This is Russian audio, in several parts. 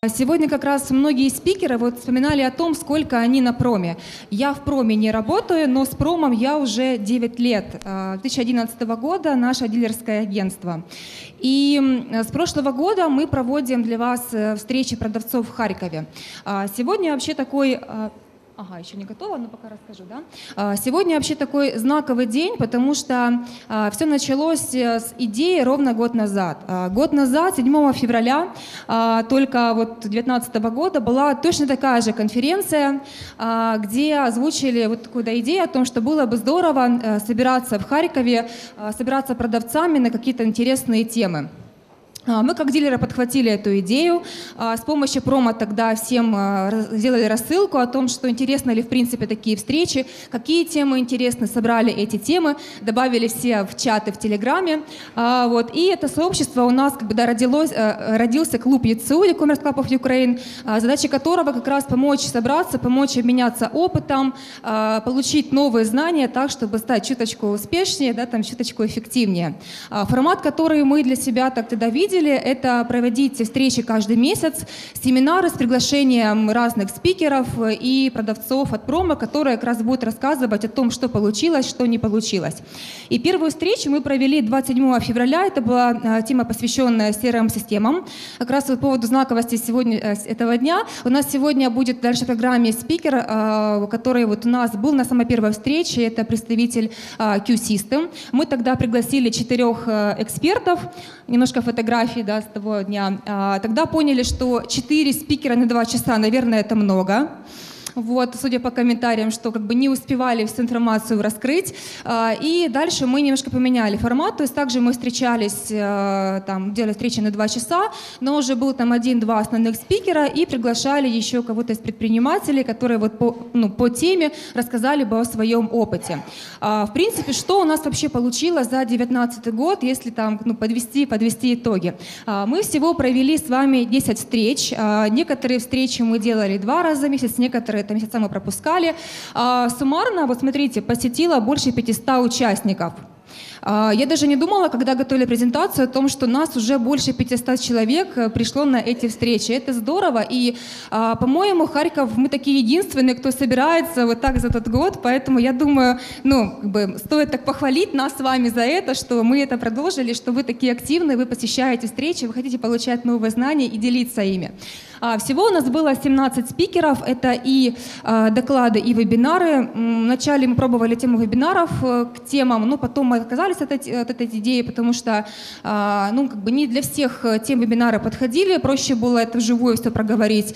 Сегодня как раз многие спикеры вот вспоминали о том, сколько они на проме. Я в проме не работаю, но с промом я уже 9 лет. 2011 года наше дилерское агентство. И с прошлого года мы проводим для вас встречи продавцов в Харькове. Сегодня вообще такой... Ага, еще не готова, но пока расскажу, да? Сегодня вообще такой знаковый день, потому что все началось с идеи ровно год назад. Год назад, 7 февраля, только вот 2019 года, была точно такая же конференция, где озвучили вот такую идею о том, что было бы здорово собираться в Харькове, собираться продавцами на какие-то интересные темы. Мы как дилеры подхватили эту идею, с помощью промо тогда всем сделали рассылку о том, что интересно ли в принципе такие встречи, какие темы интересны, собрали эти темы, добавили все в чаты в Телеграме. Вот. И это сообщество у нас родился клуб ЕЦУ, E-Commerce Club of Ukraine, задача которого как раз помочь собраться, помочь обменяться опытом, получить новые знания так, чтобы стать чуточку успешнее, да, там, чуточку эффективнее. Формат, который мы для себя так тогда видели, это проводить встречи каждый месяц, семинары с приглашением разных спикеров и продавцов от промо, которые как раз будут рассказывать о том, что получилось, что не получилось. И первую встречу мы провели 27 февраля, это была тема, посвященная CRM-системам. Как раз по поводу знаковости сегодня, этого дня, у нас сегодня будет дальше в программе спикер, который вот у нас был на самой первой встрече, это представитель Q-System. Мы тогда пригласили 4 экспертов, немножко фотографий, да, с того дня. Тогда поняли, что 4 спикера на 2 часа, наверное, это много. Вот, судя по комментариям, что как бы не успевали всю информацию раскрыть. И дальше мы немножко поменяли формат, то есть также мы встречались, там, делали встречи на 2 часа, но уже был там 1-2 основных спикера и приглашали еще кого-то из предпринимателей, которые вот по теме рассказали бы о своем опыте. В принципе, что у нас вообще получилось за 2019 год, если там подвести итоги? Мы всего провели с вами 10 встреч. Некоторые встречи мы делали 2 раза в месяц, некоторые это месяца мы пропускали. Суммарно, вот смотрите, посетило больше 500 участников. Я даже не думала, когда готовили презентацию, о том, что нас уже больше 500 человек пришло на эти встречи. Это здорово. И, по-моему, Харьков, мы такие единственные, кто собирается вот так за этот год. Поэтому я думаю, стоит так похвалить нас с вами за это, что мы это продолжили, что вы такие активные, вы посещаете встречи, вы хотите получать новые знания и делиться ими. Всего у нас было 17 спикеров, это и доклады, и вебинары. Вначале мы пробовали тему вебинаров к темам, но потом мы отказались от этой идеи, потому что не для всех тем вебинары подходили, проще было это вживую все проговорить.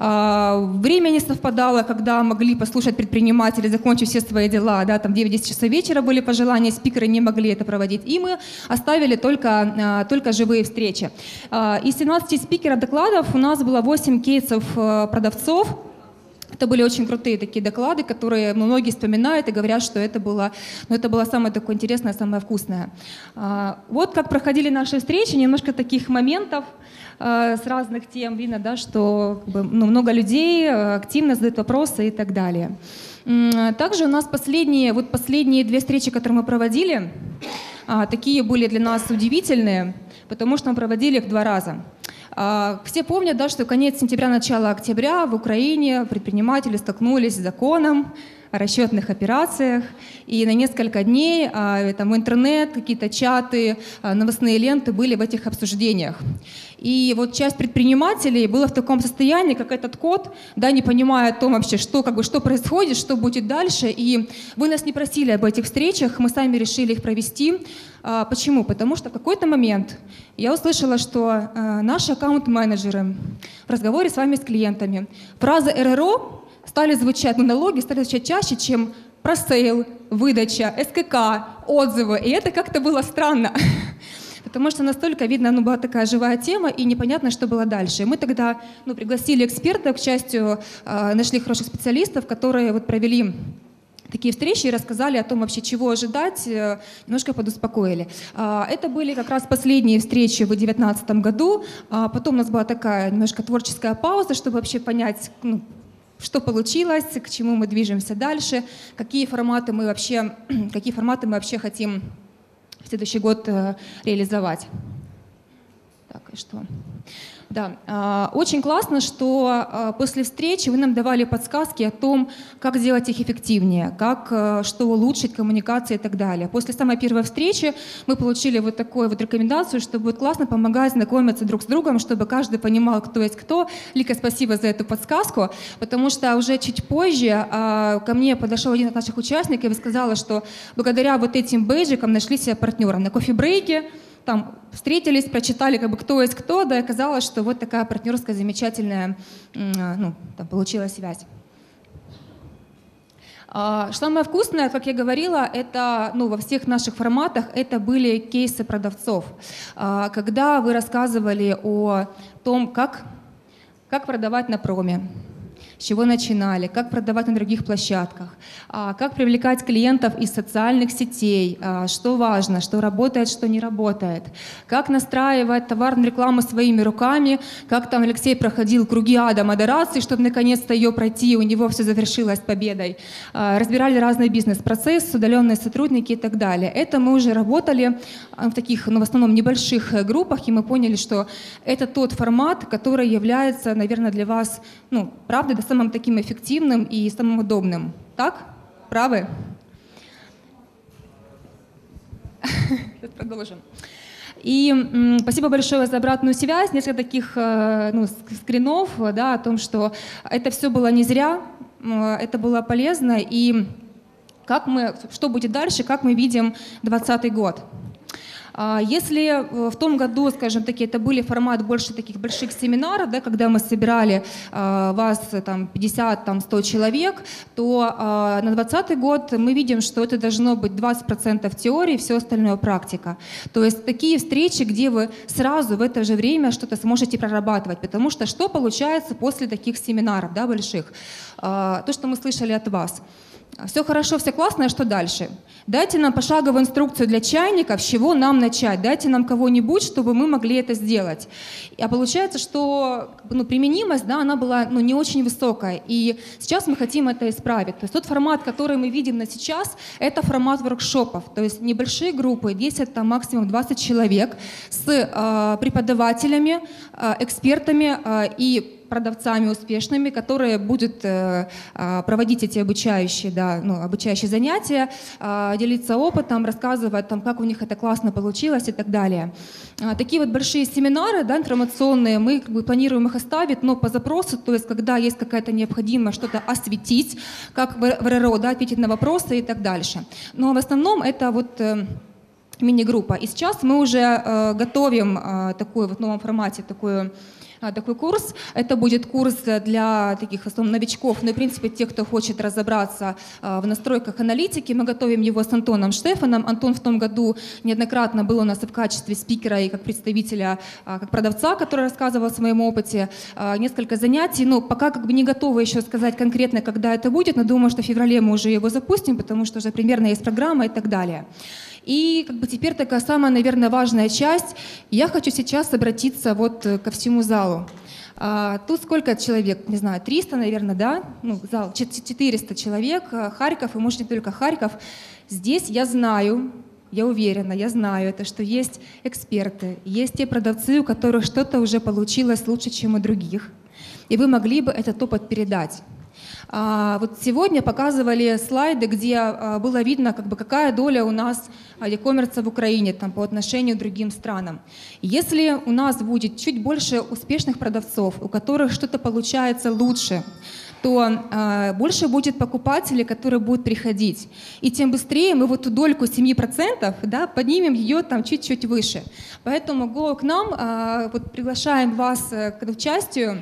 Время не совпадало, когда могли послушать предприниматели, закончив все свои дела, да, там 9-10 часов вечера были пожелания, спикеры не могли это проводить, и мы оставили только живые встречи. Из 17 спикеров докладов у нас было 8 кейсов продавцов. Это были очень крутые такие доклады, которые многие вспоминают и говорят, что это было самое такое интересное, самое вкусное. Вот как проходили наши встречи, немножко таких моментов с разных тем. Видно, да, что много людей активно задают вопросы и так далее. Также у нас последние 2 встречи, которые мы проводили, такие были для нас удивительные, потому что мы проводили их 2 раза. Все помнят, да, что конец сентября, начало октября в Украине предприниматели столкнулись с законом о расчетных операциях, и на несколько дней там интернет, какие-то чаты, новостные ленты были в этих обсуждениях. И вот часть предпринимателей была в таком состоянии, как этот кот, да, не понимая о том вообще, что происходит, что будет дальше. И вы нас не просили об этих встречах, мы сами решили их провести. Почему? Потому что в какой-то момент я услышала, что наши аккаунт-менеджеры в разговоре с вами, с клиентами, фразы РРО стали звучать, налоги стали звучать чаще, чем просейл, выдача, СКК, отзывы. И это как-то было странно. Потому что настолько, видно, была такая живая тема, и непонятно, что было дальше. Мы тогда пригласили экспертов, к счастью, нашли хороших специалистов, которые вот провели такие встречи и рассказали о том вообще, чего ожидать, немножко подуспокоили. Это были как раз последние встречи в 2019 году. Потом у нас была такая немножко творческая пауза, чтобы вообще понять, что получилось, к чему мы движемся дальше, какие форматы мы вообще хотим в следующий год реализовать. Так, и что? Да, очень классно, что после встречи вы нам давали подсказки о том, как сделать их эффективнее, как, что улучшить коммуникации и так далее. После самой первой встречи мы получили вот такую вот рекомендацию, что будет классно помогать знакомиться друг с другом, чтобы каждый понимал, кто есть кто. Лика, спасибо за эту подсказку, потому что уже чуть позже ко мне подошел один из наших участников и сказал, что благодаря вот этим бейджикам нашли себе партнера на кофе-брейке. Там встретились, прочитали, как бы, кто есть кто, да, и оказалось, что вот такая партнерская замечательная, ну, там получилась связь. Самое вкусное, как я говорила, это, ну, во всех наших форматах, это были кейсы продавцов. Когда вы рассказывали о том, как продавать на проме, с чего начинали, как продавать на других площадках, как привлекать клиентов из социальных сетей, что важно, что работает, что не работает, как настраивать товарную рекламу своими руками, как там Алексей проходил круги ада модерации, чтобы наконец-то ее пройти, и у него все завершилось победой. Разбирали разные бизнес-процессы, удаленные сотрудники и так далее. Это мы уже работали в таких, ну, в основном небольших группах, и мы поняли, что это тот формат, который является, наверное, для вас, ну, правда, самым таким эффективным и самым удобным. Так? Правы? Продолжим. И спасибо большое за обратную связь. Несколько таких скринов, да, о том, что это все было не зря, это было полезно. И что будет дальше, как мы видим 2020 год. Если в том году, скажем так, это были формат больше таких больших семинаров, да, когда мы собирали вас там 50-100 человек, то на 2020 год мы видим, что это должно быть 20% теории, все остальное практика. То есть такие встречи, где вы сразу в это же время что-то сможете прорабатывать, потому что что получается после таких семинаров, да, больших? То, что мы слышали от вас. Все хорошо, все классно, а что дальше? Дайте нам пошаговую инструкцию для чайников, с чего нам начать. Дайте нам кого-нибудь, чтобы мы могли это сделать. А получается, что применимость, да, она была не очень высокая. И сейчас мы хотим это исправить. То есть тот формат, который мы видим на сейчас, это формат воркшопов. То есть небольшие группы, 10, там, максимум 20 человек с преподавателями, экспертами и продавцами успешными, которые будут проводить эти обучающие занятия, делиться опытом, рассказывать, там, как у них это классно получилось и так далее. Такие вот большие семинары, да, информационные, мы планируем их оставить, но по запросу, то есть когда есть какая-то необходимость что-то осветить, как в РРО, да, ответить на вопросы и так дальше. Но в основном это вот мини-группа. И сейчас мы уже готовим такой вот в новом формате такой курс. Это будет курс для таких в основном новичков, но и в принципе тех, кто хочет разобраться в настройках аналитики. Мы готовим его с Антоном Штефаном. Антон в том году неоднократно был у нас и в качестве спикера, и как представителя, как продавца, который рассказывал о своем опыте. Несколько занятий, но пока как бы не готовы еще сказать конкретно, когда это будет, но думаю, что в феврале мы уже его запустим, потому что уже примерно есть программа и так далее. И как бы теперь такая самая, наверное, важная часть. Я хочу сейчас обратиться вот ко всему залу. Тут сколько человек? Не знаю, 300, наверное, да? Ну, зал 400 человек. Харьков, и может не только Харьков. Здесь я знаю, я уверена, я знаю это, что есть эксперты, есть те продавцы, у которых что-то уже получилось лучше, чем у других. И вы могли бы этот опыт передать. Вот сегодня показывали слайды, где было видно, как бы, какая доля у нас e-commerce в Украине там, по отношению к другим странам. Если у нас будет чуть больше успешных продавцов, у которых что-то получается лучше, то больше будет покупателей, которые будут приходить. И тем быстрее мы вот эту дольку 7%, да, поднимем ее там чуть-чуть выше. Поэтому go к нам, вот приглашаем вас к участию.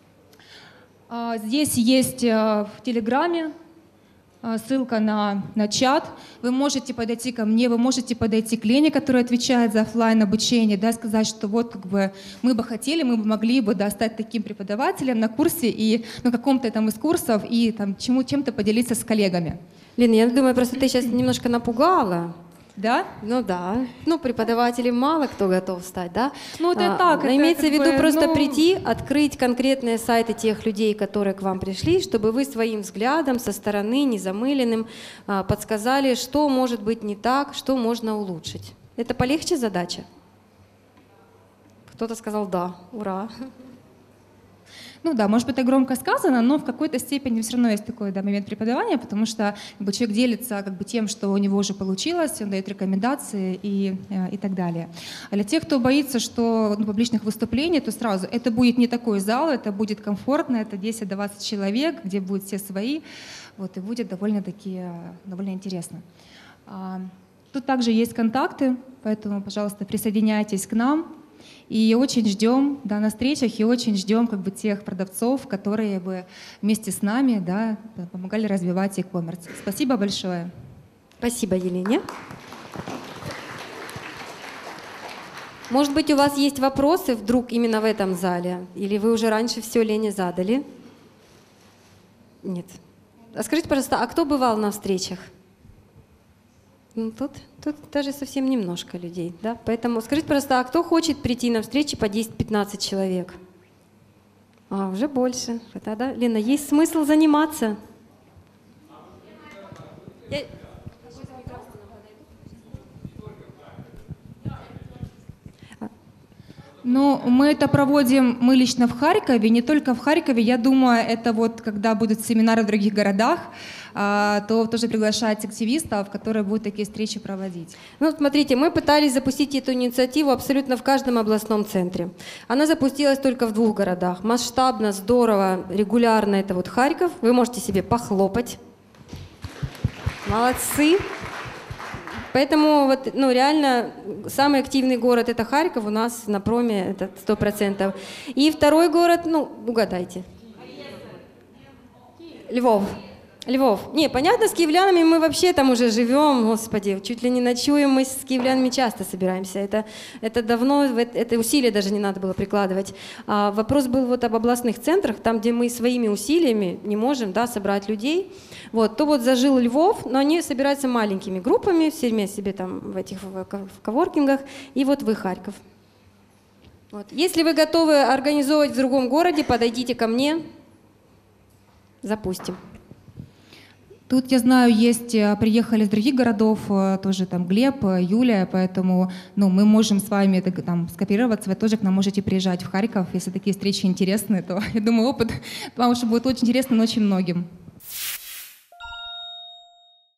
Здесь есть в Телеграме ссылка на чат. Вы можете подойти ко мне, вы можете подойти к Лене, которая отвечает за офлайн обучение, да, сказать, что вот как бы мы бы хотели, мы бы могли бы, да, стать таким преподавателем на курсе и на каком-то там из курсов и там чем-то поделиться с коллегами. Лена, я думаю, просто ты сейчас немножко напугала. Да? Ну да. Ну, преподавателей мало кто готов стать, да? Ну, это так. Это имеется в виду просто прийти, открыть конкретные сайты тех людей, которые к вам пришли, чтобы вы своим взглядом со стороны, незамыленным, подсказали, что может быть не так, что можно улучшить. Это полегче задача? Кто-то сказал «да», ура. Ну да, может быть, это громко сказано, но в какой-то степени все равно есть такой, да, момент преподавания, потому что как бы, человек делится как бы, тем, что у него уже получилось, он дает рекомендации и так далее. А для тех, кто боится, что публичных выступлений, то сразу это будет не такой зал, это будет комфортно, это 10-20 человек, где будут все свои, вот, и будет довольно-таки довольно интересно. Тут также есть контакты, поэтому, пожалуйста, присоединяйтесь к нам. И очень ждем, да, на встречах, и очень ждем как бы тех продавцов, которые бы вместе с нами, да, помогали развивать e-commerce. Спасибо большое. Спасибо, Елене. Может быть, у вас есть вопросы вдруг именно в этом зале? Или вы уже раньше все Лене задали? Нет. А скажите, пожалуйста, а кто бывал на встречах? Ну, тут даже совсем немножко людей, да? Поэтому скажите, пожалуйста, а кто хочет прийти на встречи по 10-15 человек? А, уже больше. Тогда, Лена, есть смысл заниматься? Ну, мы это проводим, мы лично в Харькове, не только в Харькове. Я думаю, это вот когда будут семинары в других городах, то тоже приглашать активистов, которые будут такие встречи проводить. Ну, смотрите, мы пытались запустить эту инициативу абсолютно в каждом областном центре. Она запустилась только в 2 городах. Масштабно, здорово, регулярно это вот Харьков. Вы можете себе похлопать. Молодцы. Поэтому вот, ну, реально самый активный город — это Харьков, у нас на проме это 100%. И второй город, ну, угадайте. Львов. Львов. Не, понятно, с киевлянами мы вообще там уже живем, господи, чуть ли не ночуем, мы с киевлянами часто собираемся. Это давно, это усилия даже не надо было прикладывать. А вопрос был вот об областных центрах, там, где мы своими усилиями не можем, да, собрать людей. Вот, то вот зажил Львов, но они собираются маленькими группами, все вместе себе там в этих в коворкингах, и вот вы, Харьков. Вот. Если вы готовы организовывать в другом городе, подойдите ко мне, запустим. Тут, я знаю, приехали из других городов, тоже там Глеб, Юлия, поэтому ну, мы можем с вами там, скооперироваться, вы тоже к нам можете приезжать в Харьков, если такие встречи интересны, то, я думаю, опыт вам уже будет очень интересным очень многим.